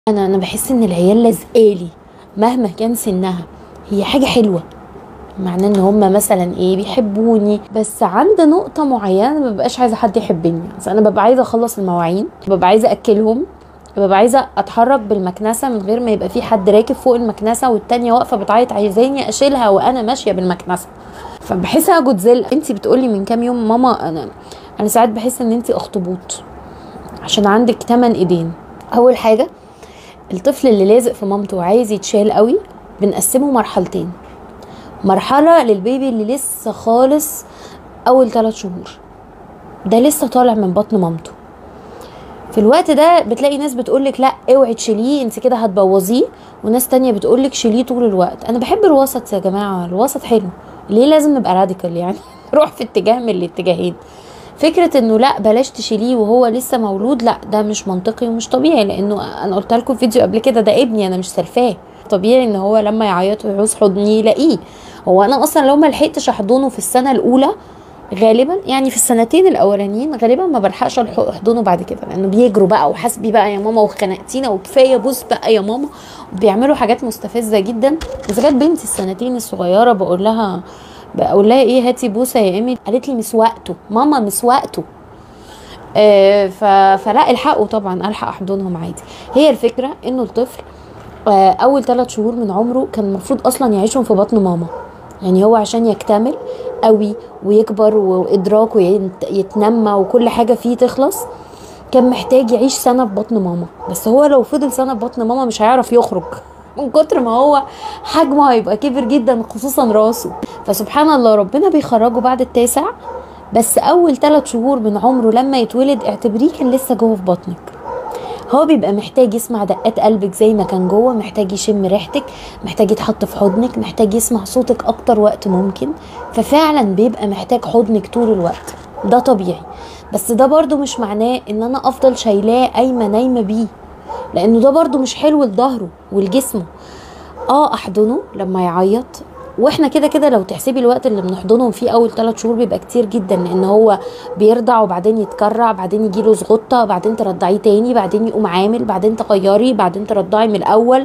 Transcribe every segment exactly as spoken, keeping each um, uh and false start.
انا انا بحس ان العيال لازقالي مهما كان سنها. هي حاجه حلوه، معناه ان هم مثلا ايه بيحبوني، بس عند نقطه معينه ما ببقاش عايزه حد يحبني. بس انا ببقى عايزه اخلص المواعين، ببقى عايزه اكلهم، ببقى عايزه اتحرك بالمكنسه من غير ما يبقى في حد راكب فوق المكنسه والتانيه واقفه بتعيط عايزاني اشيلها وانا ماشيه بالمكنسه. فبحسها جودزيلا. انتي بتقولي من كام يوم ماما انا انا ساعات بحس ان انتي اخطبوط عشان عندك تمن ايدين. اول حاجه، الطفل اللي لازق في مامته وعايز يتشال قوي بنقسمه مرحلتين. مرحلة للبيبي اللي لسه خالص اول ثلاث شهور، ده لسه طالع من بطن مامته. في الوقت ده بتلاقي ناس بتقولك لا اوعي تشيليه انت كده هتبوظيه، وناس تانية بتقولك شيليه طول الوقت. انا بحب الوسط يا جماعة، الوسط حلو. ليه لازم نبقى راديكال يعني نروح في اتجاه من الاتجاهين؟ فكرة انه لا بلاش تشيليه وهو لسه مولود، لا ده مش منطقي ومش طبيعي، لانه انا قلت لكم في فيديو قبل كده ده ابني انا مش سلفاه. طبيعي ان هو لما يعيط ويعوز حضني يلاقيه. هو انا اصلا لو ما لحقتش احضنه في السنة الاولى غالبا، يعني في السنتين الاولانيين غالبا ما بلحقش احضنه بعد كده، لانه بيجروا بقى وحسبي بقى يا ماما وخنقتينا وكفايه بوس بقى يا ماما، وبيعملوا حاجات مستفزه جدا. اذا كانت بنتي السنتين الصغيره بقول لها بقول لها ايه هاتي بوسه يا ايمي، قالت لي مش وقته ماما مش وقته. آه ف... فلا الحقوا طبعا الحق احضنهم عادي. هي الفكره انه الطفل آه اول ثلاث شهور من عمره كان المفروض اصلا يعيشهم في بطن ماما. يعني هو عشان يكتمل قوي ويكبر وادراكه يتنمى وكل حاجه فيه تخلص، كان محتاج يعيش سنه في بطن ماما. بس هو لو فضل سنه في بطن ماما مش هيعرف يخرج من كتر ما هو حجمه هيبقى كبر جدا، خصوصا راسه. فسبحان الله ربنا بيخرجه بعد التاسع، بس اول ثلاث شهور من عمره لما يتولد اعتبريه كان لسه جوه في بطنك. هو بيبقى محتاج يسمع دقات قلبك زي ما كان جوه، محتاج يشم ريحتك، محتاج يتحط في حضنك، محتاج يسمع صوتك اكتر وقت ممكن. ففعلا بيبقى محتاج حضنك طول الوقت، ده طبيعي. بس ده برضو مش معناه ان انا افضل شايلاه قايمه نايمه بيه، لانه ده برضو مش حلو لظهره ولجسمه. اه احضنه لما يعيط، واحنا كده كده لو تحسبي الوقت اللي بنحضنهم فيه اول ثلاث شهور بيبقى كتير جدا، لان هو بيرضع وبعدين يتكرع، بعدين يجيله زغطه، بعدين ترضعيه تاني، بعدين يقوم عامل، بعدين تغيري، بعدين ترضعي من الاول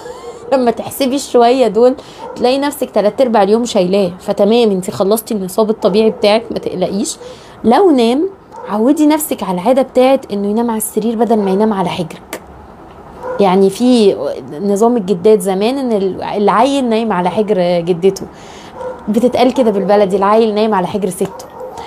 لما تحسبي الشويه دول تلاقي نفسك تلات ارباع اليوم شايلاه. فتمام انت خلصتي النصاب الطبيعي بتاعك، ما تقلقيش. لو نام عودي نفسك على العاده بتاعت انه ينام على السرير بدل ما ينام على حجرك. يعني في نظام الجدات زمان ان العيل نايم على حجر جدته، بتتقال كده بالبلدي العيل نايم على حجر سته.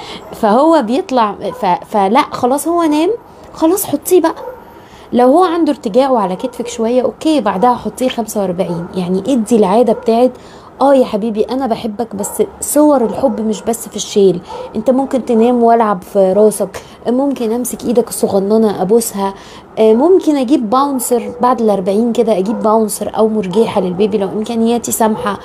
فهو بيطلع ف... فلا خلاص هو نام، خلاص حطيه بقى. لو هو عنده ارتجاع على كتفك شويه اوكي، بعدها حطيه خمسة واربعين. يعني ادي العاده بتاعت اه يا حبيبي انا بحبك، بس صور الحب مش بس في الشيل. انت ممكن تنام والعب في راسك، ممكن امسك ايدك الصغننه ابوسها، ممكن اجيب باونسر بعد الاربعين كده، اجيب باونسر او مرجيحه للبيبي لو امكانياتي سامحه.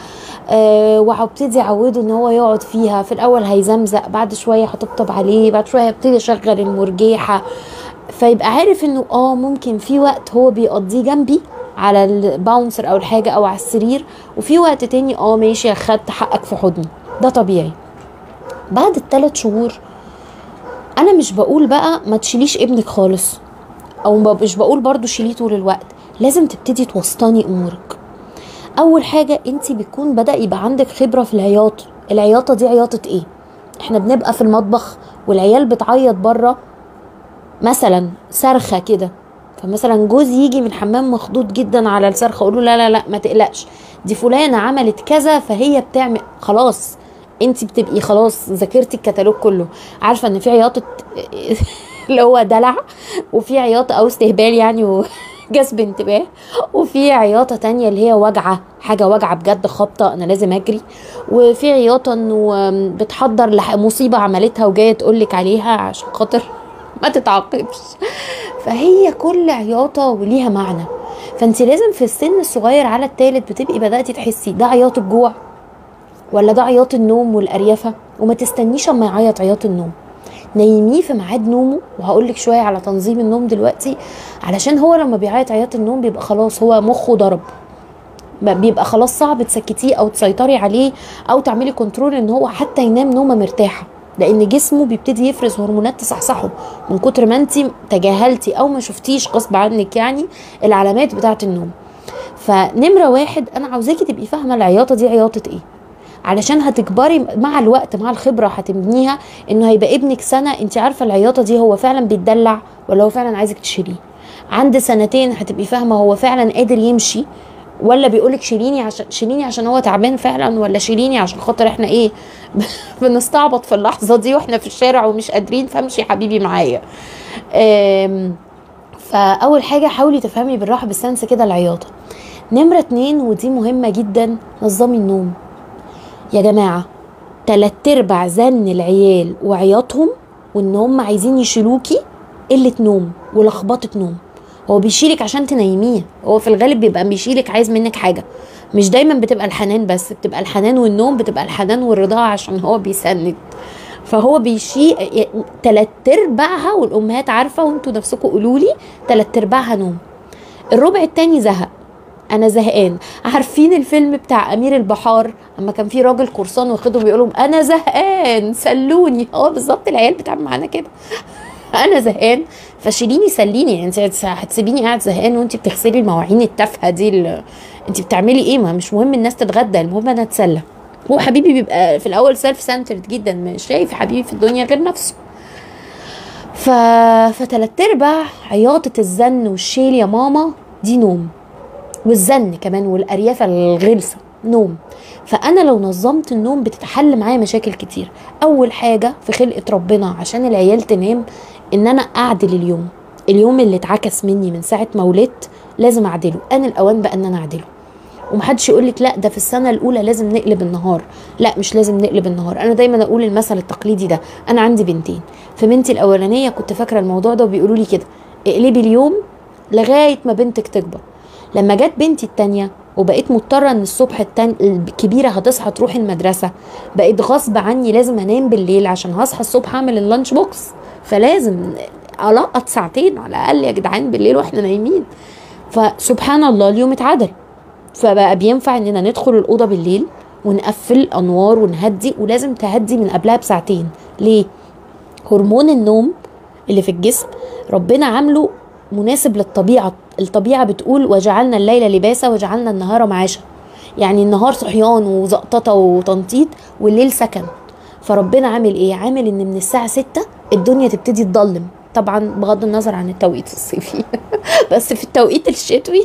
أه وهبتدي اعوده ان هو يقعد فيها. في الاول هيزمزق، بعد شويه هطبطب عليه، بعد شويه هبتدي اشغل المرجيحه. فيبقى عارف انه اه ممكن في وقت هو بيقضيه جنبي على الباونسر او الحاجه او على السرير، وفي وقت تاني اه ماشي اخدت حقك في حضني. ده طبيعي. بعد الثلاث شهور انا مش بقول بقى ما تشيليش ابنك خالص، او مش بقول برضو شيليه طول الوقت. لازم تبتدي توسطني امورك. اول حاجه انت بتكون بدا يبقى عندك خبره في العياط. العياطه دي عياطه ايه؟ احنا بنبقى في المطبخ والعيال بتعيط بره مثلا صرخه كده، فمثلا جوزي يجي من الحمام مخضوض جدا على الصرخه، اقول له لا لا لا ما تقلقش، دي فلانه عملت كذا فهي بتعمل. خلاص انت بتبقي خلاص ذاكرتي الكتالوج كله، عارفه ان في عياطه اللي هو دلع، وفي عياطه او استهبال يعني و... جذب انتباه، وفي عياطه تانية اللي هي وجعه، حاجه وجعه بجد، خبطه انا لازم اجري، وفي عياطه انه بتحضر لمصيبه عملتها وجايه تقولك عليها عشان خاطر ما تتعاقبش. فهي كل عياطه وليها معنى. فانت لازم في السن الصغير على الثالث بتبقي بداتي تحسي ده عياط الجوع ولا ده عياط النوم والاريافه. وما تستنيش اما يعيط عياط النوم، نيميه في ميعاد نومه. وهقولك شويه على تنظيم النوم دلوقتي، علشان هو لما بيعيط عياط النوم بيبقى خلاص هو مخه ضرب، بيبقى خلاص صعب تسكتيه او تسيطري عليه او تعملي كنترول ان هو حتى ينام نومه مرتاحه. لان جسمه بيبتدي يفرز هرمونات تصحصحه من كتر ما انت تجاهلتي او ما شفتيش غصب عنك يعني العلامات بتاعه النوم. فنمره واحد انا عاوزاكي تبقي فاهمه العياطه دي عياطه ايه، علشان هتكبري مع الوقت مع الخبره هتبنيها انه هيبقى ابنك سنه انت عارفه العياطه دي هو فعلا بيتدلع ولا هو فعلا عايزك تشيليه. عند سنتين هتبقي فاهمه هو فعلا قادر يمشي ولا بيقولك شيليني عشان شيليني عشان هو تعبان فعلا، ولا شيليني عشان خاطر احنا ايه بنستعبط في اللحظه دي واحنا في الشارع ومش قادرين فامشي حبيبي معايا. فاول حاجه حاولي تفهمي بالراحه بالسنس كده العياطه. نمره اتنين ودي مهمه جدا، نظمي النوم يا جماعه. تلات ارباع زن العيال وعياطهم وان هم عايزين يشيلوكي قله نوم ولخبطه نوم. هو بيشيلك عشان تنيميه، هو في الغالب بيبقى بيشيلك عايز منك حاجه، مش دايما بتبقى الحنان بس، بتبقى الحنان والنوم، بتبقى الحنان والرضاعه عشان هو بيسند. فهو بيشيل تلات ارباعها، والامهات عارفه وانتوا نفسكم قولوا لي تلات ارباعها نوم. الربع التاني زهق، انا زهقان. عارفين الفيلم بتاع امير البحار اما كان في راجل قرصان واخدهم بيقولوا انا زهقان سلوني؟ هو بالظبط العيال بتعمل معانا كده انا زهقان فشيليني سليني. يعني انت هتسيبيني قاعد زهقان وانت بتغسلي المواعين التافهه دي ال... انت بتعملي ايه؟ ما مش مهم الناس تتغدى، المهم انا اتسلى. هو حبيبي بيبقى في الاول سيلف سنترد جدا، مش شايف حبيبي في الدنيا غير نفسه. ف فتلات ارباع عياطه الزن والشيل يا ماما دي نوم، والزن كمان والاريافه الغلسه نوم. فانا لو نظمت النوم بتتحل معايا مشاكل كتير. اول حاجه في خلقه ربنا عشان العيال تنام ان انا اعدل اليوم. اليوم اللي اتعكس مني من ساعه ما ولدت لازم اعدله، انا الاوان بقى ان انا اعدله. ومحدش يقولك لا ده في السنه الاولى لازم نقلب النهار، لا مش لازم نقلب النهار. انا دايما اقول المثل التقليدي ده، انا عندي بنتين، في بنتي الاولانيه كنت فاكره الموضوع ده وبيقولوا لي كده اقلبي اليوم لغايه ما بنتك تكبر. لما جت بنتي التانية وبقيت مضطرة ان الصبح التاني الكبيرة هتصحى تروح المدرسة، بقيت غصب عني لازم انام بالليل عشان هصحى الصبح اعمل اللانش بوكس، فلازم القط ساعتين على الاقل يا جدعان بالليل واحنا نايمين. فسبحان الله اليوم اتعدل، فبقى بينفع اننا ندخل الاوضة بالليل ونقفل انوار ونهدي، ولازم تهدي من قبلها بساعتين. ليه؟ هرمون النوم اللي في الجسم ربنا عامله مناسب للطبيعة. الطبيعة بتقول وجعلنا الليل لباسا وجعلنا النهار معاشا، يعني النهار صحيان وزقططة وتنطيط والليل سكن. فربنا عامل ايه؟ عامل ان من الساعة ستة الدنيا تبتدي تضلم، طبعا بغض النظر عن التوقيت الصيفي بس في التوقيت الشتوي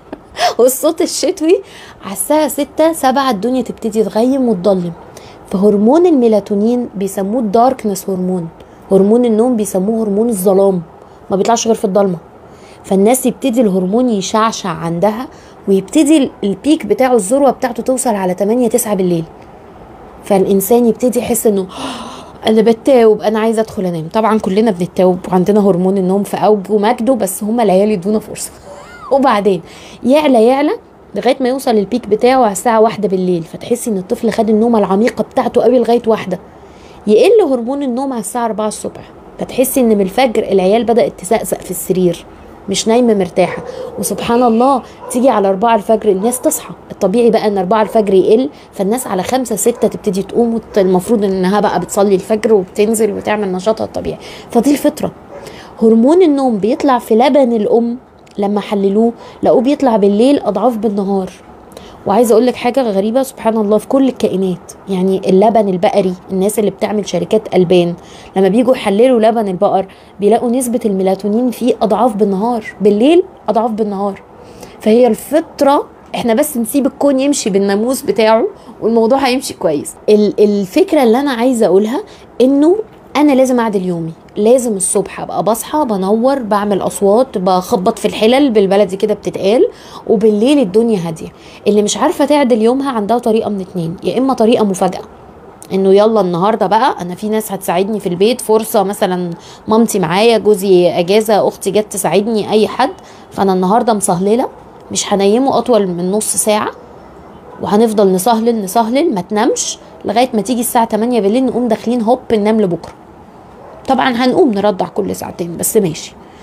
والصوت الشتوي على الساعة ستة سبعة الدنيا تبتدي تغيم وتضلم. فهرمون الميلاتونين بيسموه الداركنس هرمون، هرمون النوم بيسموه هرمون الظلام، ما بيطلعش غير في الضلمه. فالناس يبتدي الهرمون يشعشع عندها ويبتدي البيك بتاعه الذروه بتاعته توصل على تمانية تسعة بالليل. فالانسان يبتدي يحس انه انا بتاوب انا عايزه ادخل انام. طبعا كلنا بنتاوب وعندنا هرمون النوم في اوج ومجده، بس هما العيال يدونا فرصه وبعدين يعلى يعلى لغايه ما يوصل البيك بتاعه على الساعه واحدة بالليل، فتحسي ان الطفل خد النومه العميقه بتاعته قوي لغايه واحدة. يقل هرمون النوم على الساعه أربعة الصبح، فتحسي ان من الفجر العيال بدات تسقسق في السرير مش نايمه مرتاحه. وسبحان الله تيجي على أربعة الفجر الناس تصحى، الطبيعي بقى ان أربعة الفجر يقل، فالناس على خمسة ستة تبتدي تقوم، المفروض انها بقى بتصلي الفجر وبتنزل وتعمل نشاطها الطبيعي. فدي الفطره. هرمون النوم بيطلع في لبن الام، لما حللوه لقوه بيطلع بالليل اضعاف بالنهار. وعايزه اقول لك حاجه غريبه سبحان الله في كل الكائنات، يعني اللبن البقري، الناس اللي بتعمل شركات البان لما بيجوا يحللوا لبن البقر بيلاقوا نسبه الميلاتونين فيه اضعاف بالنهار، بالليل اضعاف بالنهار. فهي الفطره، احنا بس نسيب الكون يمشي بالناموس بتاعه والموضوع هيمشي كويس. الفكره اللي انا عايزه اقولها انه انا لازم اعدل يومي، لازم الصبح ابقى بصحى بنور بعمل اصوات بخبط في الحلل بالبلدي كده بتتقال، وبالليل الدنيا هاديه. اللي مش عارفه تعدل يومها عندها طريقه من اتنين، يا اما طريقه مفاجاه انه يلا النهارده بقى انا في ناس هتساعدني في البيت، فرصه مثلا مامتي معايا، جوزي اجازه، اختي جت تساعدني، اي حد، فانا النهارده مصهلله مش هنيمه اطول من نص ساعه وهنفضل نصهلل نصهلل ما تنامش لغايه ما تيجي الساعه تمانية بالليل نقوم داخلين هوب ننام لبكره. طبعا هنقوم نرضع كل ساعتين بس ماشي.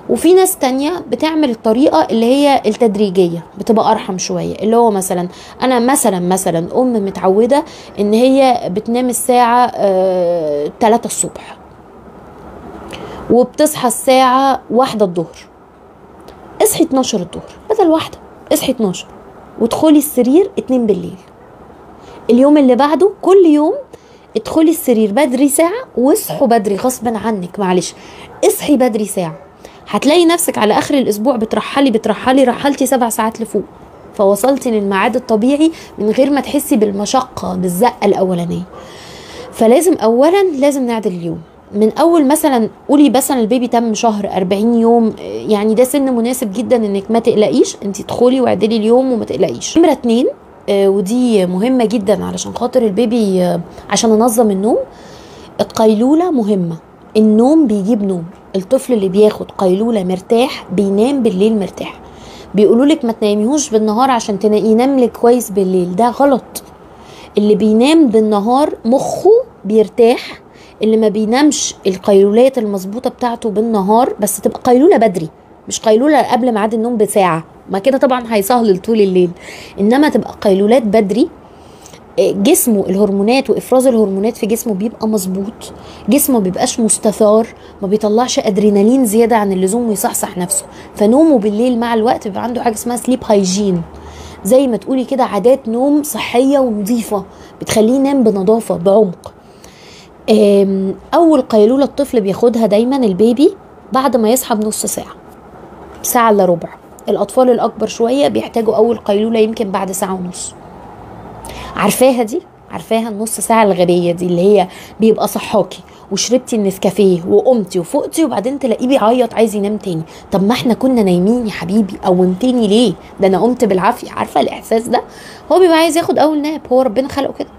وفي ناس تانية بتعمل الطريقة اللي هي التدريجية، بتبقى ارحم شوية، اللي هو مثلا انا مثلا مثلا ام متعودة ان هي بتنام الساعة آه تلاتة الصبح وبتصحى الساعة واحدة الظهر، اصحي اتناشر الظهر بدل واحدة، اصحي اتناشر وادخلي السرير اتنين بالليل. اليوم اللي بعده كل يوم ادخلي السرير بدري ساعة واصحوا بدري غصبا عنك، معلش اصحي بدري ساعة. هتلاقي نفسك على اخر الاسبوع بترحلي بترحلي رحلتي سبع ساعات لفوق، فوصلتي للميعاد الطبيعي من غير ما تحسي بالمشقة بالزقة الاولانية. فلازم اولا لازم نعدل اليوم من اول، مثلا قولي مثلا البيبي تم شهر اربعين يوم، يعني ده سن مناسب جدا انك ما تقلقيش، انت ادخلي واعدلي اليوم وما تقلقيش. نمرة اتنين آه ودي مهمة جدا علشان خاطر البيبي، آه عشان ننظم النوم. القيلولة مهمة، النوم بيجيب نوم. الطفل اللي بياخد قيلولة مرتاح بينام بالليل مرتاح. بيقولولك ما تناميهوش بالنهار عشان ينام لك كويس بالليل، ده غلط. اللي بينام بالنهار مخه بيرتاح، اللي ما بينامش القيلولات المظبوطه بتاعته بالنهار، بس تبقى قيلوله بدري مش قيلوله قبل ميعاد النوم بساعه، ما كده طبعا هيسهل طول الليل، انما تبقى قيلولات بدري. جسمه الهرمونات وافراز الهرمونات في جسمه بيبقى مظبوط، جسمه ما بيبقاش مستثار، ما بيطلعش ادرينالين زياده عن اللزوم ويصحصح نفسه. فنومه بالليل مع الوقت بيبقى عنده حاجه اسمها سليب هايجين، زي ما تقولي كده عادات نوم صحيه ونظيفه بتخليه ينام بنظافه بعمق. اول قيلوله الطفل بياخدها دايما البيبي بعد ما يصحى بنص ساعه، ساعه الا ربع. الاطفال الاكبر شويه بيحتاجوا اول قيلوله يمكن بعد ساعه ونص. عارفاها دي؟ عارفاها النص ساعه الغبيه دي اللي هي بيبقى صحاكي وشربتي النسكافيه وقمتي وفقتي وبعدين تلاقيه بيعيط عايز ينام تاني. طب ما احنا كنا نايمين يا حبيبي، قومتني ليه؟ ده انا قمت بالعافيه. عارفه الاحساس ده؟ هو بيبقى عايز ياخد اول ناب، هو ربنا خلقه كده.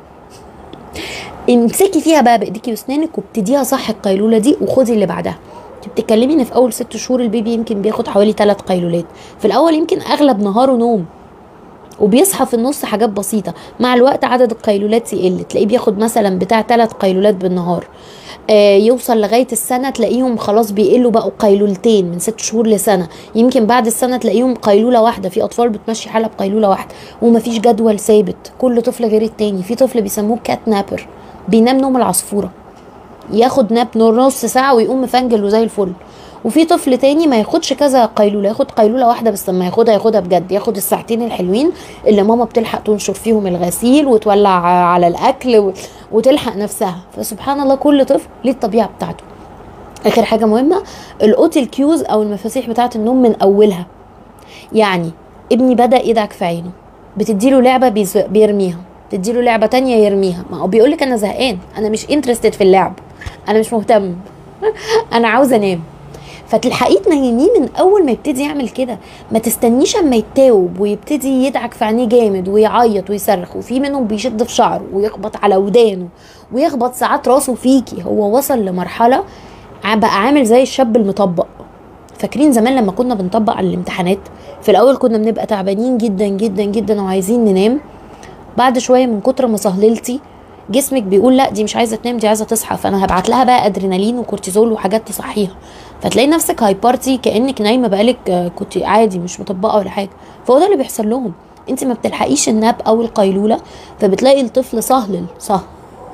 امسكي فيها بقى بايديكي واسنانك وابتديها صح القيلوله دي وخدي اللي بعدها. انت بتتكلمي ان في اول ست شهور البيبي يمكن بياخد حوالي ثلاث قيلولات، في الاول يمكن اغلب نهاره نوم وبيصحى في النص حاجات بسيطه، مع الوقت عدد القيلولات يقل، تلاقيه بياخد مثلا بتاع ثلاث قيلولات بالنهار. آه يوصل لغايه السنه تلاقيهم خلاص بيقلوا بقوا قيلولتين من ست شهور لسنه، يمكن بعد السنه تلاقيهم قيلوله واحده، في اطفال بتمشي حالها بقيلوله واحده ومفيش جدول ثابت، كل طفل غير التاني. في طفل بيسموه كات نابر، بينام نوم العصفوره، ياخد ناب نص ساعه ويقوم مفنجل وزي الفل. وفي طفل تاني ما ياخدش كذا قيلوله، ياخد قيلوله واحده بس، لما ياخدها ياخدها بجد، ياخد الساعتين الحلوين اللي ماما بتلحق تنشر فيهم الغسيل وتولع على الاكل وتلحق نفسها. فسبحان الله كل طفل ليه الطبيعه بتاعته. اخر حاجه مهمه، الاوتل كيوز او المفاتيح بتاعه النوم من اولها. يعني ابني بدا يدعك في عينه، بتديله لعبه بيرميها، تديله لعبه تانية يرميها، ما هو بيقولك انا زهقان، انا مش انترستد في اللعب، انا مش مهتم انا عاوزه انام. فتلحقيه تنيميه من اول ما يبتدي يعمل كده، ما تستنيش اما يتاوب ويبتدي يدعك في عينيه جامد ويعيط ويصرخ، وفي منهم بيشد في شعره ويخبط على ودانه ويخبط ساعات راسه فيكي. هو وصل لمرحله بقى عامل زي الشاب المطبق. فاكرين زمان لما كنا بنطبق على الامتحانات، في الاول كنا بنبقى تعبانين جدا جدا جدا وعايزين ننام، بعد شويه من كتر ما سهللتي جسمك بيقول لا دي مش عايزه تنام، دي عايزه تصحى، فانا هبعت لها بقى ادرينالين وكورتيزول وحاجات تصحيها، فتلاقي نفسك هايبرتي كانك نايمه بقالك كنت عادي مش مطبقه ولا حاجه. فهو ده اللي بيحصل لهم، انت ما بتلحقيش الناب او القيلوله، فبتلاقي الطفل سهلل صح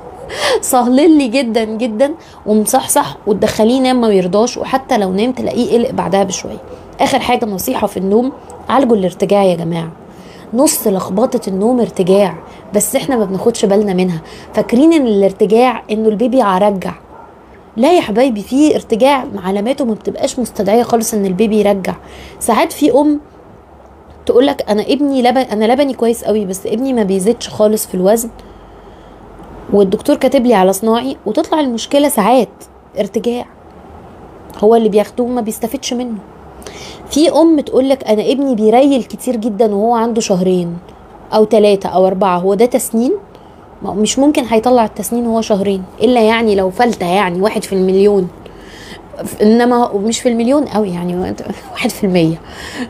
سهلل لي جدا جدا ومصحصح، وتدخليه نام ما يرضاش، وحتى لو نام تلاقيه قلق بعدها بشويه. اخر حاجه نصيحه في النوم، عالجوا الارتجاع يا جماعه. نص لخبطه النوم ارتجاع، بس احنا ما بناخدش بالنا منها، فاكرين ان الارتجاع انه البيبي هيرجع. لا يا حبايبي، في ارتجاع علاماته ما بتبقاش مستدعيه خالص ان البيبي يرجع. ساعات في ام تقولك انا ابني لبن انا لبني كويس قوي بس ابني ما بيزيدش خالص في الوزن والدكتور كاتب لي على صناعي، وتطلع المشكله ساعات ارتجاع، هو اللي بياخدوه ما بيستفدش منه. في ام تقولك انا ابني بيريل كتير جدا وهو عنده شهرين او ثلاثة او اربعة، هو ده تسنين؟ مش ممكن هيطلع التسنين وهو شهرين، الا يعني لو فلتة يعني واحد في المليون، انما مش في المليون قوي يعني واحد في المية.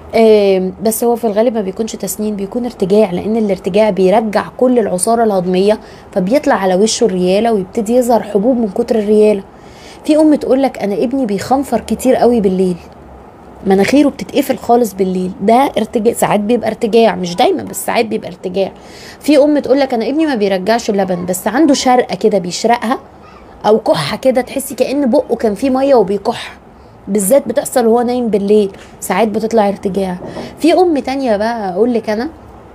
بس هو في الغالب ما بيكونش تسنين، بيكون ارتجاع، لان الارتجاع بيرجع كل العصارة الهضمية فبيطلع على وشه الريالة ويبتدي يظهر حبوب من كتر الريالة. في ام تقولك انا ابني بيخنفر كتير قوي بالليل، مناخيره بتتقفل خالص بالليل، ده ارتجاع. ساعات بيبقى ارتجاع، مش دايما بس ساعات بيبقى ارتجاع. في ام تقول لك انا ابني ما بيرجعش اللبن بس عنده شرقه كده بيشرقها، او كحه كده تحسي كأن بقه كان فيه ميه وبيكح، بالذات بتحصل وهو نايم بالليل، ساعات بتطلع ارتجاع. في ام تانية بقى اقول لك انا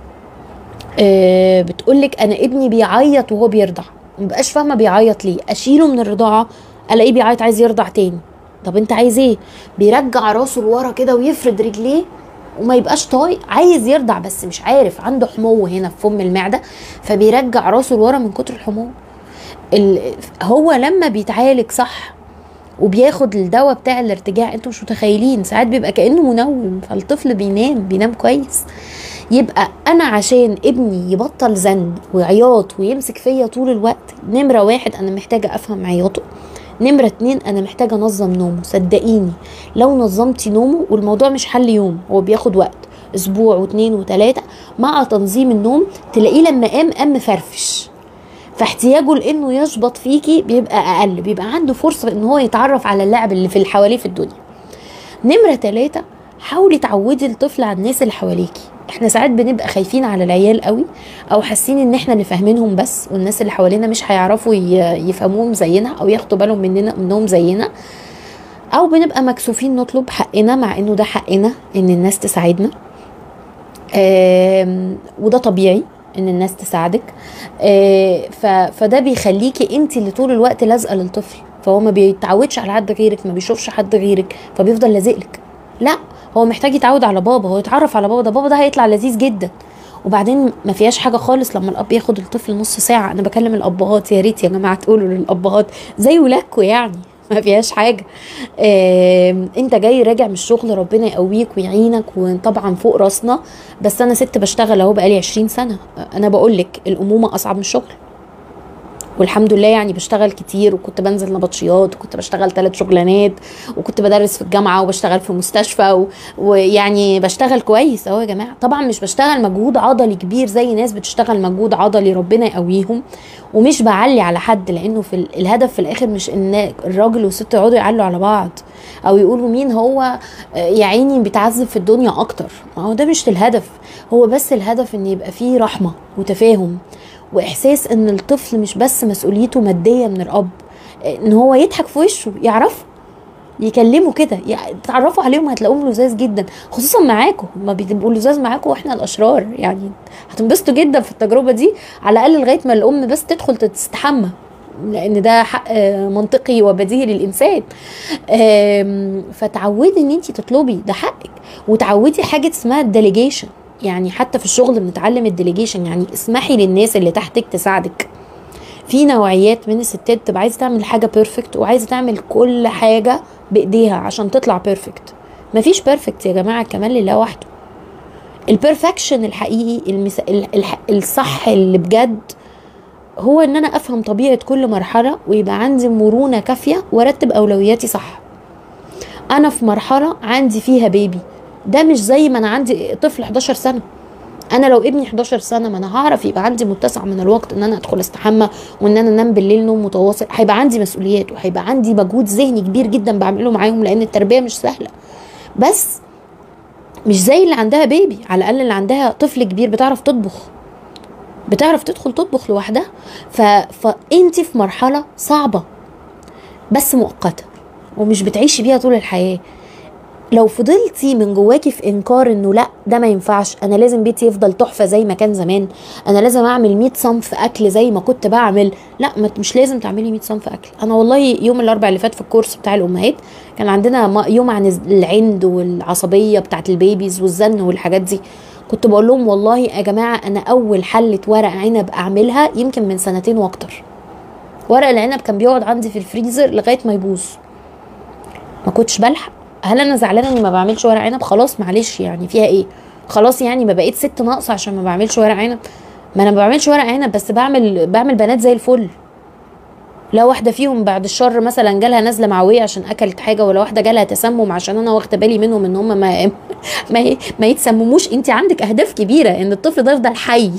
آه بتقول لك انا ابني بيعيط وهو بيرضع، مبقاش فاهمه بيعيط ليه، اشيله من الرضاعه الاقيه بيعيط عايز يرضع تاني. طب انت عايز ايه؟ بيرجع راسه لورا كده ويفرد رجليه وما يبقاش طايق، عايز يرضع بس مش عارف، عنده حمو هنا في فم المعده فبيرجع راسه لورا من كتر الحمو. هو لما بيتعالج صح وبياخد الدواء بتاع الارتجاع، انتوا مش متخيلين ساعات بيبقى كأنه منوم، فالطفل بينام بينام كويس. يبقى انا عشان ابني يبطل زن وعياط ويمسك فيا طول الوقت، نمرة واحد انا محتاجة افهم عياطه، نمرة اتنين انا محتاجة انظم نومه. صدقيني لو نظمتي نومه، والموضوع مش حل يوم، هو بياخد وقت اسبوع واتنين وتلاتة مع تنظيم النوم، تلاقيه لما قام قام مفرفش، فاحتياجه لانه يشبط فيكي بيبقى اقل، بيبقى عنده فرصة ان هو يتعرف على اللعب اللي في اللي حواليه في الدنيا. نمرة تلاتة، حاولي تعودي الطفل على الناس اللي حواليكي. احنا ساعات بنبقى خايفين على العيال قوي، او حاسين ان احنا اللي فاهمينهم بس، والناس اللي حوالينا مش هيعرفوا يفهموهم زينا او ياخدوا بالهم مننا منهم زينا، او بنبقى مكسوفين نطلب حقنا مع انه ده حقنا ان الناس تساعدنا. وده طبيعي ان الناس تساعدك. فده بيخليكي انت اللي طول الوقت لازقه للطفل، فهو ما بيتعودش على حد غيرك، ما بيشوفش حد غيرك، فبيفضل لازقلك. لا، هو محتاج يتعود على بابا، هو يتعرف على بابا، ده بابا ده هيطلع لذيذ جدا. وبعدين ما فيهاش حاجه خالص لما الاب ياخد الطفل نص ساعه. انا بكلم الابهات، يا ريت يا جماعه تقولوا للابهات زي ولادكم يعني، ما فيهاش حاجه. اه انت جاي راجع من الشغل، ربنا يقويك ويعينك، وطبعا فوق راسنا، بس انا ست بشتغل اهو بقالي عشرين سنه. انا بقول لك الامومه اصعب من الشغل، والحمد لله يعني بشتغل كتير، وكنت بنزل نبطشيات، وكنت بشتغل ثلاث شغلانات، وكنت بدرس في الجامعه، وبشتغل في مستشفى و... ويعني بشتغل كويس اهو يا جماعه. طبعا مش بشتغل مجهود عضلي كبير زي ناس بتشتغل مجهود عضلي، ربنا يقويهم، ومش بعلي على حد، لانه في ال... الهدف في الاخر مش ان الراجل والست يقعدوا يعلوا على بعض او يقولوا مين هو يا عيني بيتعذب في الدنيا اكتر، ما هو ده مش الهدف. هو بس الهدف ان يبقى فيه رحمه وتفاهم، واحساس ان الطفل مش بس مسؤوليته ماديه من الاب، ان هو يضحك في وشه، يعرف يكلموا كده، تعرفوا عليهم هتلاقوهم لذاذ جدا، خصوصا معاكم، ما بيبقوا لذاذ معاكم واحنا الاشرار يعني. هتنبسطوا جدا في التجربه دي، على الاقل لغايه ما الام بس تدخل تستحمى، لان ده حق منطقي وبديهي للانسان. فتعودي ان انت تطلبي، ده حقك. وتعودي حاجه اسمها الديليجيشن، يعني حتى في الشغل بنتعلم الديليجيشن، يعني اسمحي للناس اللي تحتك تساعدك. في نوعيات من الستات تبقى عايزه تعمل حاجه بيرفكت، وعايزه تعمل كل حاجه بايديها عشان تطلع بيرفكت. مفيش بيرفكت يا جماعه، الكمال لله وحده. البيرفكشن الحقيقي المس... الح... الصح اللي بجد هو ان انا افهم طبيعه كل مرحله، ويبقى عندي مرونه كافيه، وارتب اولوياتي صح. انا في مرحله عندي فيها بيبي، ده مش زي ما انا عندي طفل حداشر سنه. انا لو ابني حداشر سنه ما انا هعرف يبقى عندي متسع من الوقت ان انا ادخل استحمى، وان انا انام بالليل نوم متواصل. هيبقى عندي مسؤوليات، وهيبقى عندي مجهود ذهني كبير جدا بعمله معاهم، لان التربيه مش سهله. بس مش زي اللي عندها بيبي، على الاقل اللي عندها طفل كبير بتعرف تطبخ، بتعرف تدخل تطبخ لوحدها. ف... فانت في مرحله صعبه بس مؤقته، ومش بتعيشي بيها طول الحياه. لو فضلتي من جواكي في انكار انه لا ده ما ينفعش، انا لازم بيتي يفضل تحفه زي ما كان زمان، انا لازم اعمل مية صنف اكل زي ما كنت بعمل، لا مش لازم تعملي مية صنف اكل. انا والله يوم الاربعاء اللي فات في الكورس بتاع الامهات كان عندنا يوم عن العند والعصبيه بتاعت البيبيز والزن والحاجات دي، كنت بقول لهم والله يا جماعه انا اول حله ورق عنب اعملها يمكن من سنتين واكتر. ورق العنب كان بيقعد عندي في الفريزر لغايه ما يبوظ، ما كنتش بلحق. هل انا زعلانه اني ما بعملش ورق عنب؟ خلاص معلش، يعني فيها ايه؟ خلاص يعني ما بقيت ست ناقصه عشان ما بعملش ورق عنب؟ ما انا ما بعملش ورق عنب، بس بعمل بعمل بنات زي الفل. لا واحده فيهم بعد الشر مثلا جالها نزله معويه عشان اكلت حاجه، ولا واحده جالها تسمم عشان انا واخده بالي منهم ان هم ما ما, ما يتسمموش. انت عندك اهداف كبيره ان الطفل ده يفضل حي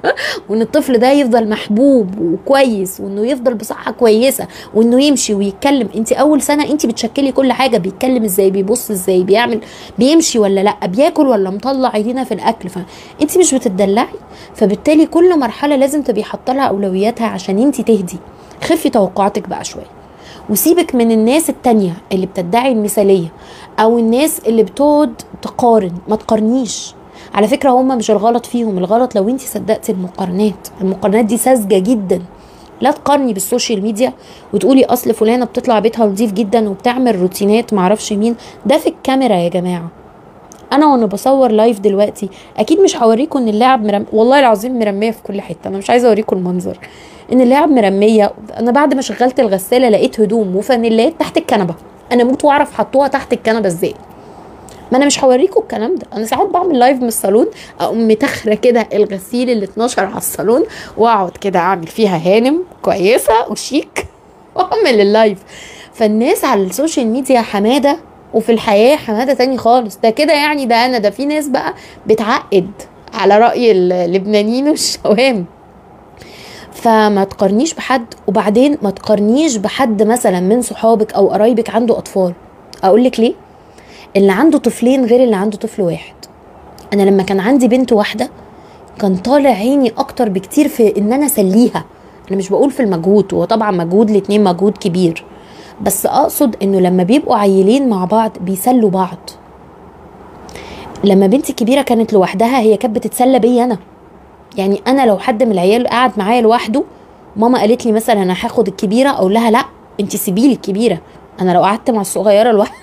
وان الطفل ده يفضل محبوب وكويس، وانه يفضل بصحه كويسه، وانه يمشي ويتكلم. انت اول سنه انت بتشكلي كل حاجه، بيتكلم ازاي، بيبص ازاي، بيعمل، بيمشي ولا لا، بياكل ولا مطلع عينينا في الاكل. فانت مش بتدلعي، فبالتالي كل مرحله لازم تبقي حاطه لها اولوياتها عشان انت تهدي. خفي توقعاتك بقى شويه، وسيبك من الناس التانية اللي بتدعي المثاليه، او الناس اللي بتقعد تقارن. ما تقارنيش، على فكرة هما مش الغلط فيهم، الغلط لو انت صدقتي المقارنات. المقارنات دي ساذجة جدا. لا تقارني بالسوشيال ميديا وتقولي اصل فلانة بتطلع بيتها نظيف جدا وبتعمل روتينات معرفش مين. ده في الكاميرا يا جماعة. انا وانا بصور لايف دلوقتي اكيد مش هوريكم ان اللاعب مرم... والله العظيم مرمية في كل حتة. انا مش عايزة اوريكم المنظر ان اللاعب مرمية. انا بعد ما شغلت الغسالة لقيت هدوم وفانيلات تحت الكنبة. انا موت واعرف حطوها تحت الكنبة ازاي. ما انا مش هوريكم الكلام ده. انا ساعات بعمل لايف من الصالون، اقوم متخره كده الغسيل اللي اتنشر على الصالون، واقعد كده اعمل فيها هانم كويسه وشيك واعمل اللايف. فالناس على السوشيال ميديا حماده، وفي الحياه حماده تاني خالص. ده كده يعني ده انا ده في ناس بقى بتعقد على راي اللبنانيين والشوام. فما تقارنيش بحد. وبعدين ما تقارنيش بحد مثلا من صحابك او قرايبك عنده اطفال. اقولك ليه؟ اللي عنده طفلين غير اللي عنده طفل واحد. انا لما كان عندي بنت واحده كان طالع عيني اكتر بكتير في ان انا اسليها. انا مش بقول في المجهود، هو طبعا مجهود الاتنين مجهود كبير، بس اقصد انه لما بيبقوا عيلين مع بعض بيسلوا بعض. لما بنتي الكبيره كانت لوحدها هي كانت بتتسلى بيا انا. يعني انا لو حد من العيال قاعد معايا لوحده، ماما قالت لي مثلا انا هاخد الكبيره، اقول لها لا انت سيبيلي الكبيره. انا لو قعدت مع الصغيره لوحدي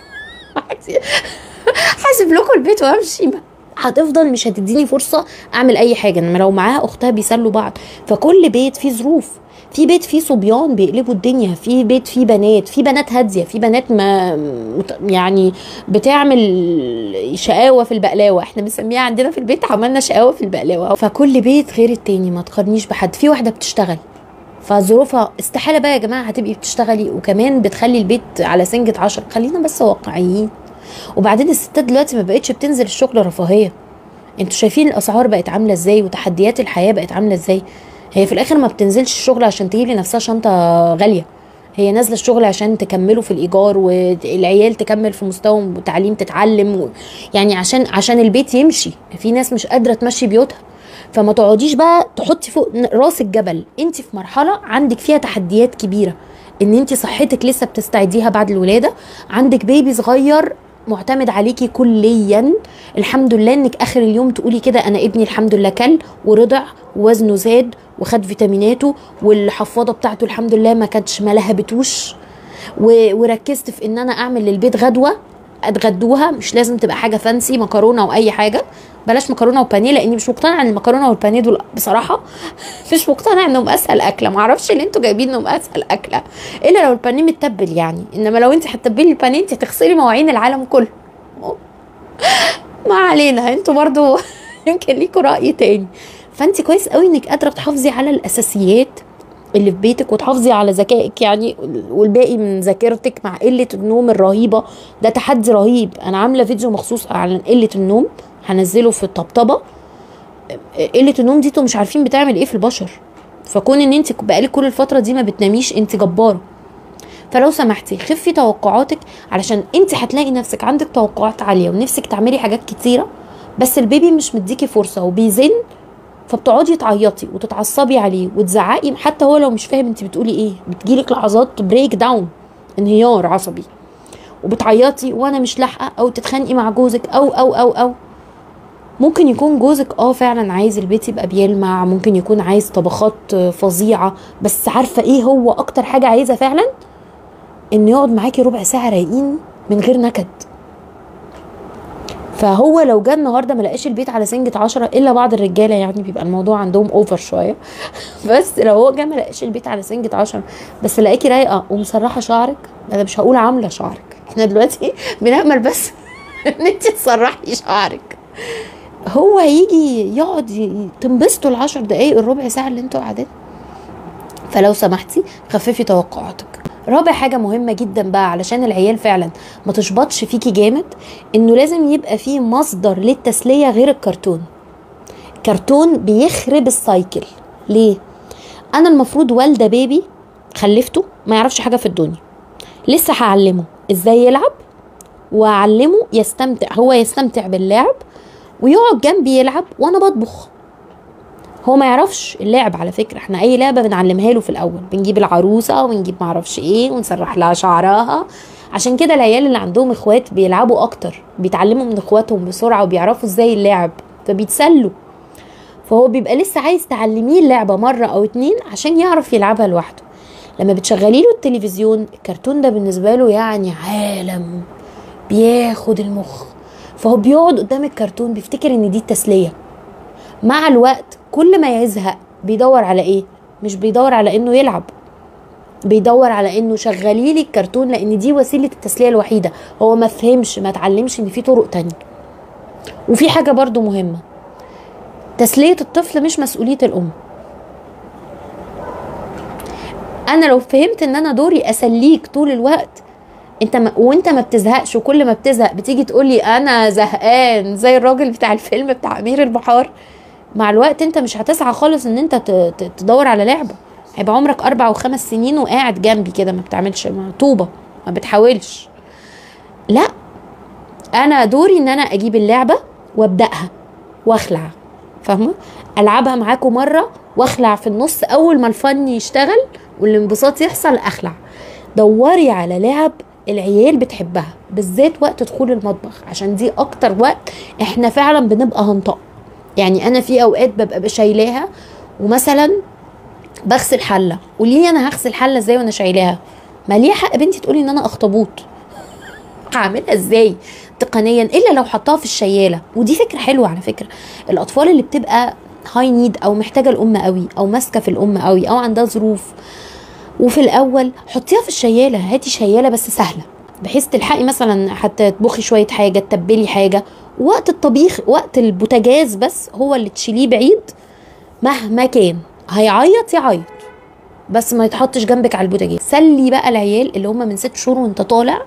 حاسب لكم البيت وامشي. هتفضل مش هتديني فرصه اعمل اي حاجه. انما لو معاها اختها بيسلوا بعض. فكل بيت فيه ظروف. في بيت فيه صبيان بيقلبوا الدنيا، في بيت فيه بنات، في بنات هاديه، في بنات ما يعني بتعمل شقاوه في البقلاوه. احنا بنسميها عندنا في البيت عملنا شقاوه في البقلاوه. فكل بيت غير التاني. ما تقارنيش بحد. في واحده بتشتغل فظروفها استحاله بقى يا جماعه هتبقي بتشتغلي وكمان بتخلي البيت على سنجة عشر. خلينا بس واقعيين. وبعدين الستات دلوقتي ما بقتش بتنزل الشغل رفاهيه. انتوا شايفين الاسعار بقت عامله ازاي وتحديات الحياه بقت عامله ازاي. هي في الاخر ما بتنزلش الشغل عشان تجيب لنفسها شنطه غاليه. هي نازله الشغل عشان تكملوا في الايجار والعيال تكمل في مستوى وتعليم تتعلم و... يعني عشان عشان البيت يمشي. في ناس مش قادره تمشي بيوتها. فما تقعديش بقى تحطي فوق راس الجبل. انت في مرحله عندك فيها تحديات كبيره، ان انت صحتك لسه بتستعيديها بعد الولاده، عندك بيبي صغير معتمد عليكي كليا. الحمد لله انك اخر اليوم تقولي كده انا ابني الحمد لله كل ورضع ووزنه زاد وخد فيتاميناته والحفاضه بتاعته الحمد لله ما كانتش ما لهبتوش، وركزت في ان انا اعمل للبيت غدوه اتغدوها. مش لازم تبقى حاجه فانسي مكرونه او اي حاجه. بلاش مكرونه وبانيه لاني مش مقتنعه ان المكرونه والبانيه دول بصراحه مش مقتنعه انهم اسهل اكله. ما اعرفش اللي انتوا جايبين انهم اسهل اكله الا لو البانيه متبل يعني. انما لو انت هتتبلي البانيه انت هتغسلي مواعين العالم كله. ما علينا، انتوا برضو يمكن ليكوا راي تاني. فانت كويس قوي انك قادره تحافظي على الاساسيات اللي في بيتك وتحافظي على ذكائك يعني، والباقي من ذاكرتك مع قله النوم الرهيبه. ده تحدي رهيب. انا عامله فيديو مخصوص عن قله النوم هنزله في الطبطبه. قله النوم دي انتوا مش عارفين بتعمل ايه في البشر. فكون ان انت بقالك كل الفتره دي ما بتناميش انت جباره. فلو سمحتي خفي توقعاتك، علشان انت هتلاقي نفسك عندك توقعات عاليه ونفسك تعملي حاجات كتيره، بس البيبي مش مديكي فرصه وبيزن. فبتقعدي تعيطي وتتعصبي عليه وتزعقي حتى هو لو مش فاهم انت بتقولي ايه. بتجيلك لحظات بريك داون، انهيار عصبي، وبتعيطي وانا مش لاحقه، او تتخانقي مع جوزك او او او او ممكن يكون جوزك اه فعلا عايز البيت يبقى بيلمع، ممكن يكون عايز طبخات فظيعه، بس عارفه ايه هو اكتر حاجه عايزه فعلا؟ ان يقعد معاكي ربع ساعه رايقين من غير نكد. فهو لو جه النهارده ما لقاش البيت على سنجة عشرة، الا بعض الرجاله يعني بيبقى الموضوع عندهم اوفر شويه بس لو هو جه ما لقاش البيت على سنجة عشرة بس لقاكي رايقه ومسرحه شعرك، انا مش هقول عامله شعرك، احنا دلوقتي بنعمل بس ان انت تسرحي شعرك، هو هيجي يقعد تنبسطوا العشر دقايق الربع ساعه اللي انتوا قاعدين. فلو سمحتي خففي توقعاتك. رابع حاجة مهمة جدا بقى علشان العيال فعلا ما تشبطش فيكي جامد، انه لازم يبقى فيه مصدر للتسلية غير الكرتون. الكرتون بيخرب السايكل. ليه؟ انا المفروض والده بيبي خلفته ما يعرفش حاجه في الدنيا، لسه هعلمه ازاي يلعب واعلمه يستمتع، هو يستمتع باللعب ويقعد جنبي يلعب وانا بطبخ. هو ما يعرفش اللعب على فكره، احنا اي لعبه بنعلمها له في الاول، بنجيب العروسه ونجيب معرفش ايه ونسرح لها شعرها. عشان كده العيال اللي عندهم اخوات بيلعبوا اكتر، بيتعلموا من اخواتهم بسرعه وبيعرفوا ازاي اللعب فبيتسلوا. فهو بيبقى لسه عايز تعلميه اللعبه مره او اتنين عشان يعرف يلعبها لوحده. لما بتشغلي له التلفزيون الكرتون ده بالنسبه له يعني عالم بياخد المخ، فهو بيقعد قدام الكرتون بيفتكر ان دي التسليه. مع الوقت كل ما يزهق بيدور على ايه؟ مش بيدور على انه يلعب، بيدور على انه شغلي لي الكرتون لان دي وسيله التسليه الوحيده. هو ما فهمش، ما اتعلمش ان في طرق تانية. وفي حاجه برضو مهمه، تسليه الطفل مش مسؤوليه الام. انا لو فهمت ان انا دوري اسليك طول الوقت، انت ما وانت ما بتزهقش، وكل ما بتزهق بتيجي تقولي انا زهقان زي الراجل بتاع الفيلم بتاع امير البحار، مع الوقت انت مش هتسعى خالص ان انت تدور على لعبه. هيبقى عمرك اربع وخمس سنين وقاعد جنبي كده ما بتعملش، ما طوبه، ما بتحاولش. لا، انا دوري ان انا اجيب اللعبه وابداها واخلع، فاهمه؟ العبها معاكم مره واخلع في النص، اول ما الفن يشتغل والانبساط يحصل اخلع. دوري على لعب العيال بتحبها بالذات وقت دخول المطبخ، عشان دي اكتر وقت احنا فعلا بنبقى هنطق. يعني انا في اوقات ببقى شايلاها ومثلا بغسل حله، قولي لي انا هغسل حله ازاي وانا شايلاها؟ ما ليه حق بنتي تقولي ان انا اخطبوط، هعملها ازاي تقنيا الا لو حطها في الشياله. ودي فكره حلوه على فكره. الاطفال اللي بتبقى هاي نيد او محتاجه الام قوي او ماسكه في الام قوي او عندها ظروف، وفي الاول حطيها في الشياله، هاتي شياله بس سهله بحيث تلحقي مثلا حتى تطبخي شويه حاجه، تتبلي حاجه. وقت الطبيخ وقت البوتاجاز بس هو اللي تشيليه بعيد، مهما كان هيعيط يعيط بس ما يتحطش جنبك على البوتاجاز. سلي بقى العيال اللي هم من ست شهور وانت طالع،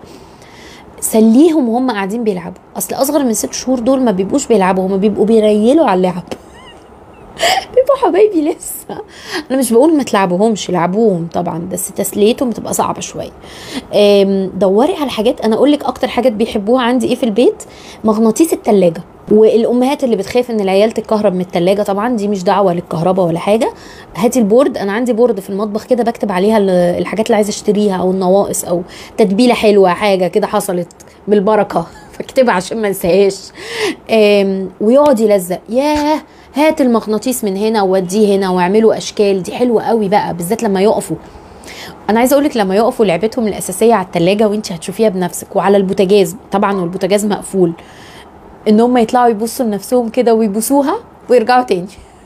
سليهم وهم قاعدين بيلعبوا. اصل اصغر من ست شهور دول ما بيبقوش بيلعبوا، هم بيبقوا بيريلوا على اللعب بيبقوا حبايبي لسه. انا مش بقول ما تلعبوهمش، لعبوهم طبعا، بس تسليتهم بتبقى صعبه شويه. دوري على حاجات. انا اقول لك اكتر حاجات بيحبوها عندي ايه في البيت، مغناطيس التلاجة. والامهات اللي بتخاف ان العيال تتكهرب من التلاجة، طبعا دي مش دعوه للكهرباء ولا حاجه. هاتي البورد، انا عندي بورد في المطبخ كده بكتب عليها الحاجات اللي عايزه اشتريها او النواقص او تتبيله حلوه حاجه كده حصلت بالبركه فاكتبها عشان ما انساهاش. ويقعد يلزق، ياه هات المغناطيس من هنا ووديه هنا واعملوا اشكال. دي حلوه قوي بقى بالذات لما يقفوا. انا عايزه اقولك لما يقفوا لعبتهم الاساسيه على التلاجة وانت هتشوفيها بنفسك، وعلى البوتاجاز طبعا والبوتاجاز مقفول، ان هم يطلعوا يبصوا لنفسهم كده ويبوسوها ويرجعوا تاني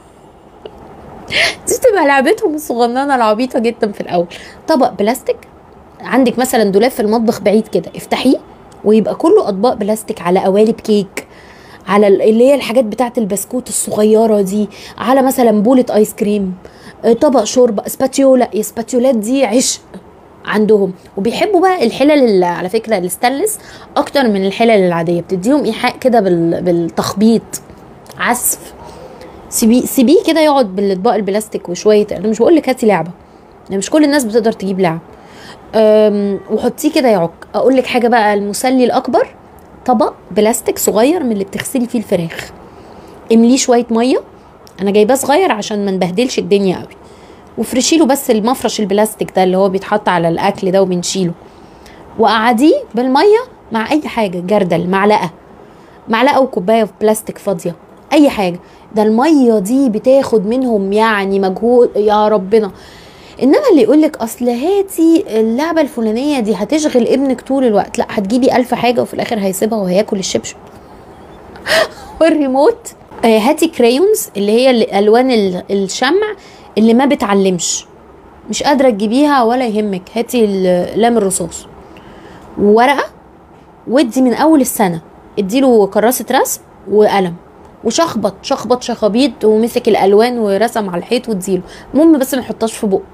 دي تبقى لعبتهم الصغننه العبيطه جدا في الاول. طبق بلاستيك عندك مثلا، دولاب في المطبخ بعيد كده، افتحيه ويبقى كله اطباق بلاستيك، على قوالب كيك، على اللي هي الحاجات بتاعه البسكوت الصغيره دي، على مثلا بولة ايس كريم، طبق شوربه، سباتيولا. السباتيولات دي عشق عندهم. وبيحبوا بقى الحلل على فكره الستانلس اكتر من الحلل العاديه، بتديهم ايحاء كده بالتخبيط عزف. سيبيه سيبيه كده يقعد بالاطباق البلاستيك وشويه. انا مش بقول لك هاتي لعبه، يعني مش كل الناس بتقدر تجيب لعب، وحطيه كده يعك. اقول لك حاجه بقى، المسلي الاكبر طبق بلاستيك صغير من اللي بتغسلي فيه الفراخ، امليه شويه ميه، انا جايباه صغير عشان ما نبهدلش الدنيا قوي، وفرشي له بس المفرش البلاستيك ده اللي هو بيتحط على الاكل ده وبنشيله، وقعديه بالميه مع اي حاجه، جردل، معلقه معلقه وكوبايه بلاستيك فاضيه، اي حاجه. ده الميه دي بتاخد منهم يعني مجهود يا ربنا. انما اللي يقولك اصل هاتي اللعبه الفلانيه دي هتشغل ابنك طول الوقت، لا هتجيبي الف حاجه وفي الاخر هيسيبها وهياكل الشبشب والريموت. هاتي كريونز اللي هي الالوان الشمع اللي ما بتعلمش، مش قادره تجيبيها ولا يهمك، هاتي لام الرصاص وورقه، ودي من اول السنه اديله كراسه رسم وقلم وشخبط شخبط شخابيط ومسك الالوان ورسم على الحيط واديله، المهم بس ما يحطهاش في بقه.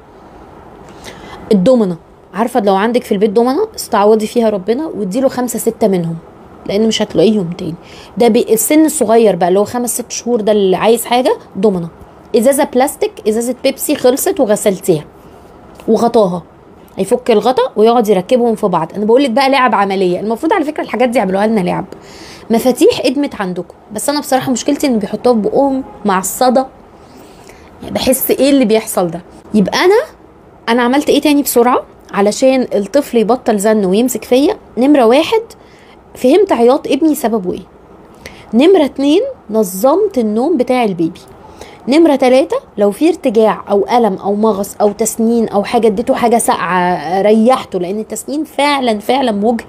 الدومنه، عارفه لو عندك في البيت دومنه استعوضي فيها ربنا واديله خمسه سته منهم، لان مش هتلاقيهم تاني. ده السن الصغير بقى اللي هو خمس ست شهور، ده اللي عايز حاجه ضمنه. ازازه بلاستيك، ازازه بيبسي خلصت وغسلتيها وغطاها، هيفك الغطا ويقعد يركبهم في بعض. انا بقول لك بقى لعب عمليه، المفروض على فكره الحاجات دي يعملوها لنا لعب. مفاتيح ادمت عندكم، بس انا بصراحه مشكلتي ان بيحطوها في بقهم مع الصدى، يعني بحس ايه اللي بيحصل ده. يبقى انا انا عملت ايه تاني بسرعه علشان الطفل يبطل زن ويمسك فيا؟ نمره واحد، فهمت عياط ابني سببه ايه. نمره اتنين، نظمت النوم بتاع البيبي. نمرة تلاتة، لو في ارتجاع او ألم او مغص او تسنين او حاجة، اديته حاجة ساقعة ريحته، لان التسنين فعلا فعلا مجهد.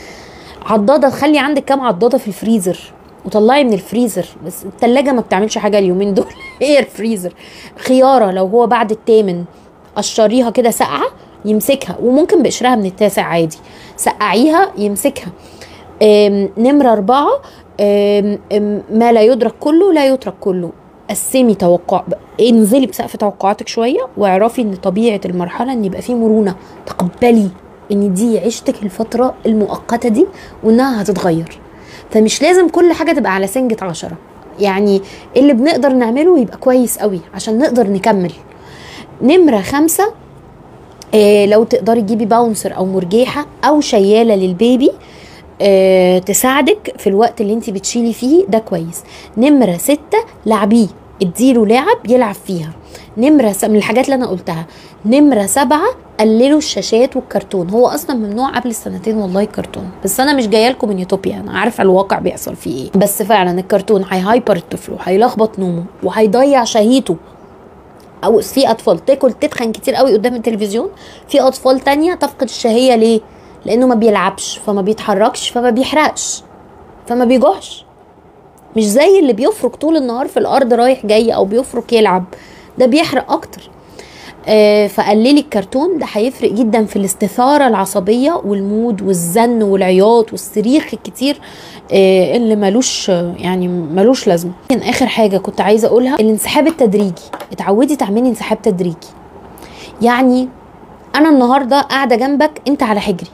عضادة، خلي عندك كام عضادة في الفريزر وطلعي من الفريزر، بس التلاجة ما بتعملش حاجة اليومين دول هي الفريزر. خيارة لو هو بعد التامن قشريها كده ساقعة يمسكها، وممكن بقشرها من التاسع عادي، سقعيها يمسكها. نمرة أربعة، أم أم ما لا يدرك كله لا يترك كله. قسمي توقع، انزلي بسقف توقعاتك شويه، واعرفي ان طبيعه المرحله ان يبقى فيه مرونه. تقبلي ان دي عيشتك الفتره المؤقته دي، وانها هتتغير، فمش لازم كل حاجه تبقى على سنجة عشرة. يعني اللي بنقدر نعمله يبقى كويس قوي عشان نقدر نكمل. نمره خمسة، إيه، لو تقدري تجيبي باونسر او مرجيحه او شياله للبيبي أه تساعدك في الوقت اللي انت بتشيلي فيه، ده كويس. نمرة ستة، لعبيه، اديله لعب يلعب فيها. نمرة س... من الحاجات اللي انا قلتها. نمرة سبعة، قللوا الشاشات والكرتون. هو اصلا ممنوع قبل السنتين والله الكرتون، بس انا مش جايه لكم من يوتوبيا، انا عارفه الواقع بيحصل فيه ايه. بس فعلا الكرتون هيهايبر الطفل وهيلخبط نومه وهيضيع شهيته. او في اطفال تاكل تتخن كتير قوي قدام التلفزيون، في اطفال تانية تفقد الشهيه. ليه؟ لانه ما بيلعبش، فما بيتحركش، فما بيحرقش، فما بيجوعش. مش زي اللي بيفرك طول النهار في الارض رايح جاي، او بيفرك يلعب، ده بيحرق اكتر. آه فقللي الكرتون، ده هيفرق جدا في الاستثاره العصبيه والمود والزن والعياط والصريخ الكتير آه اللي ملوش يعني ملوش لازمه. اخر حاجه كنت عايزه اقولها، الانسحاب التدريجي. اتعودي تعملي انسحاب تدريجي. يعني انا النهارده قاعده جنبك، انت على حجري،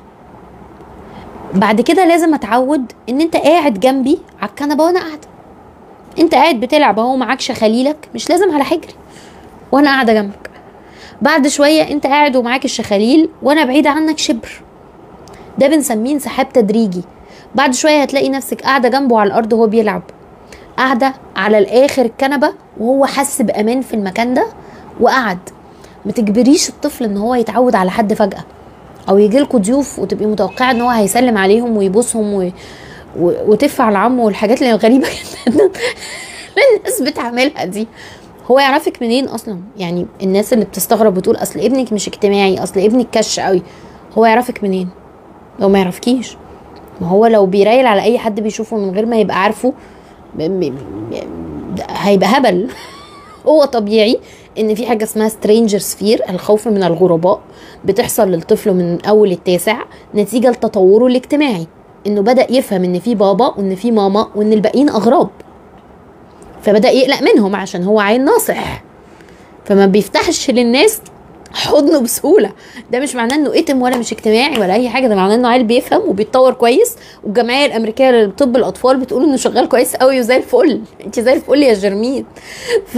بعد كده لازم اتعود ان انت قاعد جنبي على الكنبه وانا قاعده. انت قاعد بتلعب اهو معاك شخاليلك، مش لازم على حجري وانا قاعده جنبك. بعد شويه انت قاعد ومعاك الشخاليل وانا بعيده عنك شبر، ده بنسميه انسحاب تدريجي. بعد شويه هتلاقي نفسك قاعده جنبه على الارض وهو بيلعب، قاعده على الاخر الكنبه وهو حس بامان في المكان ده وقعد. ما تجبريش الطفل ان هو يتعود على حد فجاه، او يجيلكوا ضيوف وتبقي متوقعه ان هو هيسلم عليهم ويبوسهم و... و... وتدفع العم والحاجات اللي غريبه جدا الناس بتعملها دي. هو يعرفك منين اصلا؟ يعني الناس اللي بتستغرب بتقول اصل ابنك مش اجتماعي، اصل ابنك كش قوي. هو يعرفك منين لو ما يعرفكيش؟ ما هو لو بيرايل على اي حد بيشوفه من غير ما يبقى عارفه ب... ب... هيبقى هبل هو طبيعي ان في حاجه اسمها سترينجر سفير، الخوف من الغرباء، بتحصل للطفل من اول التاسع نتيجه لتطوره الاجتماعي، انه بدا يفهم ان في بابا وان في ماما وان الباقيين اغراب، فبدا يقلق منهم عشان هو عين ناصح، فما بيفتحش للناس حضنه بسهوله. ده مش معناه انه اتم ولا مش اجتماعي ولا اي حاجه، ده معناه انه عيل بيفهم وبيتطور كويس، والجمعيه الامريكيه لطب الاطفال بتقول انه شغال كويس قوي وزي الفل. انت زي الفل يا جرمين. ف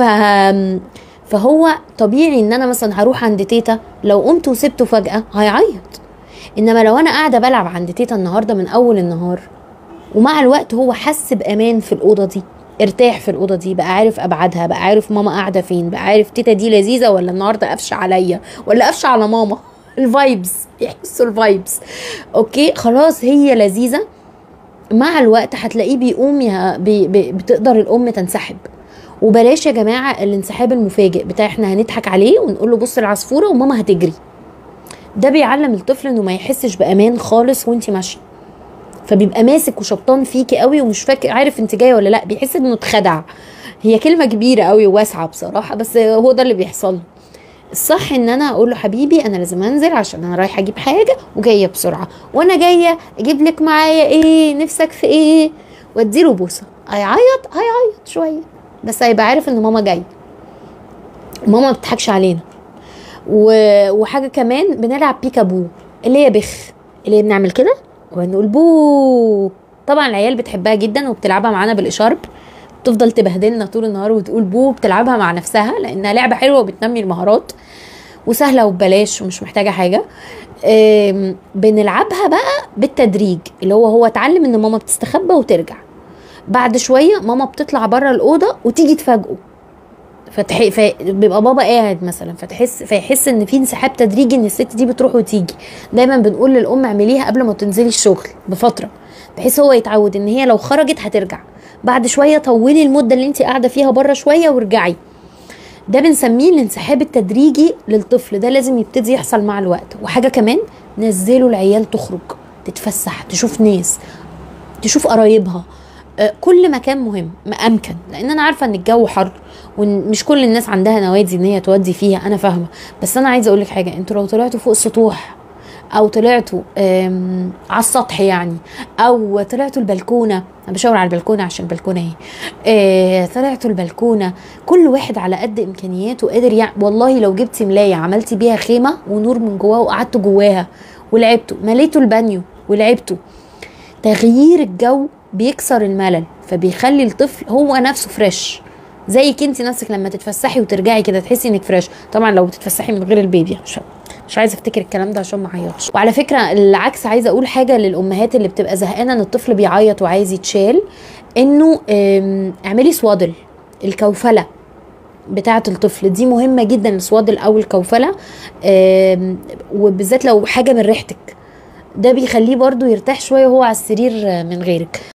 فهو طبيعي ان انا مثلا هروح عند تيتا، لو قمت وسبته فجاه هيعيط. انما لو انا قاعده بلعب عند تيتا النهارده من اول النهار، ومع الوقت هو حس بامان في الاوضه دي، ارتاح في الاوضه دي، بقى عارف ابعادها، بقى عارف ماما قاعده فين، بقى عارف تيتا دي لذيذه ولا النهارده قفشه عليا ولا قفشه على ماما. الفايبس، يحسوا الفايبس. اوكي خلاص هي لذيذه. مع الوقت هتلاقيه بيقوم يا بي بي بتقدر الام تنسحب. وبلاش يا جماعه الانسحاب المفاجئ بتاع احنا هنضحك عليه ونقول له بص العصفوره وماما هتجري. ده بيعلم الطفل انه ما يحسش بامان خالص وانتي ماشيه، فبيبقى ماسك وشبطان فيكي قوي ومش فاكر عارف انت جايه ولا لا، بيحس انه اتخدع. هي كلمه كبيره قوي وواسعه بصراحه، بس هو ده اللي بيحصل. الصح ان انا اقول له حبيبي انا لازم انزل عشان انا رايحه اجيب حاجه وجايه بسرعه، وانا جايه اجيب لك معايا ايه، نفسك في ايه، واديله بوسه. هيعيط هيعيط شويه بس هيبقى عارف ان ماما جايه، ماما ما بتضحكش علينا. وحاجه كمان بنلعب بيكابو اللي هي بخ، اللي هي بنعمل كده ونقول بو طبعا العيال بتحبها جدا وبتلعبها معانا بالاشارب، تفضل تبهدلنا طول النهار وتقول بو، بتلعبها مع نفسها لانها لعبه حلوه وبتنمي المهارات وسهله وببلاش ومش محتاجه حاجه. بنلعبها بقى بالتدريج، اللي هو هو اتعلم ان ماما بتستخبى وترجع، بعد شويه ماما بتطلع بره الاوضه وتيجي تفاجئه، فتح... فبيبقى بابا قاعد مثلا فتحس فيحس ان في انسحاب تدريجي ان الست دي بتروح وتيجي. دايما بنقول للام اعمليها قبل ما تنزلي الشغل بفتره، بحيث هو يتعود ان هي لو خرجت هترجع، بعد شويه طولي المده اللي انت قاعده فيها بره شويه وارجعي. ده بنسميه الانسحاب التدريجي للطفل، ده لازم يبتدي يحصل مع الوقت. وحاجه كمان، نزلوا العيال تخرج تتفسح، تشوف ناس، تشوف قرايبها، كل مكان مهم ما امكن، لان انا عارفه ان الجو حر ومش كل الناس عندها نوادي ان هي تودي فيها، انا فاهمه. بس انا عايزه اقول لك حاجه، انتوا لو طلعتوا فوق السطوح او طلعتوا على السطح يعني، او طلعتوا البلكونه، انا بشاور على البلكونه عشان البلكونه اهي، اه طلعتوا البلكونه، كل واحد على قد امكانياته قادر يعني. والله لو جبتي ملايه عملتي بيها خيمه ونور من جواها وقعدتوا جواها ولعبتوا، مليتوا البانيو ولعبتوا، تغيير الجو بيكسر الملل، فبيخلي الطفل هو نفسه فريش، زيك انت نفسك لما تتفسحي وترجعي كده تحسي انك فريش. طبعا لو بتتفسحي من غير البيبي، عشان مش عايزه افتكر الكلام ده عشان ما اعيطش. وعلى فكره العكس، عايزه اقول حاجه للامهات اللي بتبقى زهقانه ان الطفل بيعيط وعايز يتشال، انه اعملي سوادل، الكوفله بتاعه الطفل دي مهمه جدا، السوادل او الكوفله، وبالذات لو حاجه من ريحتك، ده بيخليه برضو يرتاح شويه وهو على السرير من غيرك.